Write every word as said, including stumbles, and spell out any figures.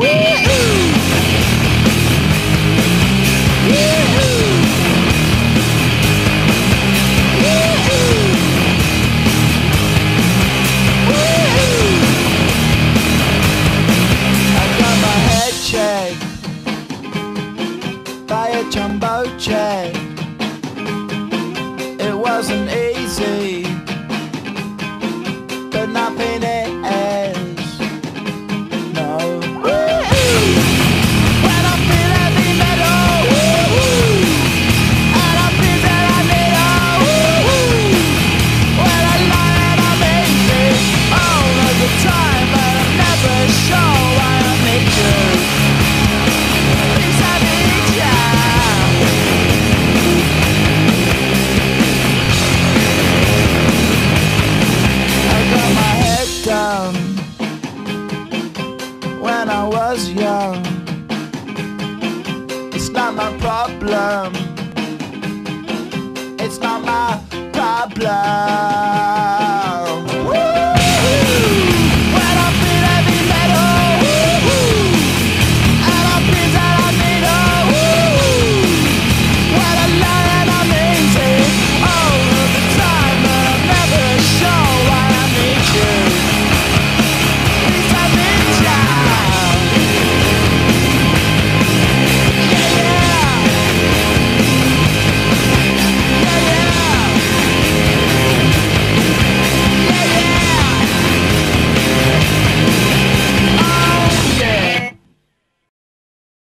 By a jumbo jet. It wasn't easy, but nothing is. No. When I feel heavy metal, and I feel that I need a when I lie and I'm easy all of the time, but I'm never sure why I need you. Down when I was young. It's not my problem. It's not my problem.